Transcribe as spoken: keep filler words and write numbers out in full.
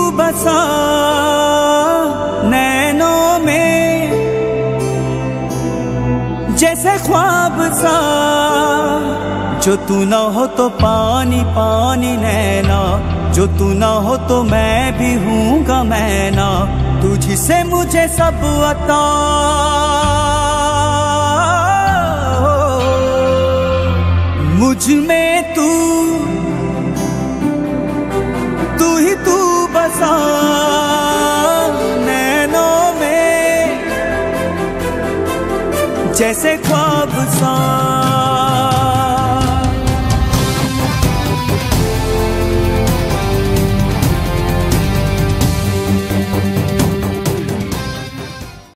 बसा नैनों में, जैसे ख्वाब सा। जो तू ना हो तो पानी पानी नैना, जो तू ना हो तो मैं भी हूँगा मैं ना। तुझसे मुझे सब अता, मुझ में तू, तू ही तू बसा नैनों में, जैसे ख्वाब सा।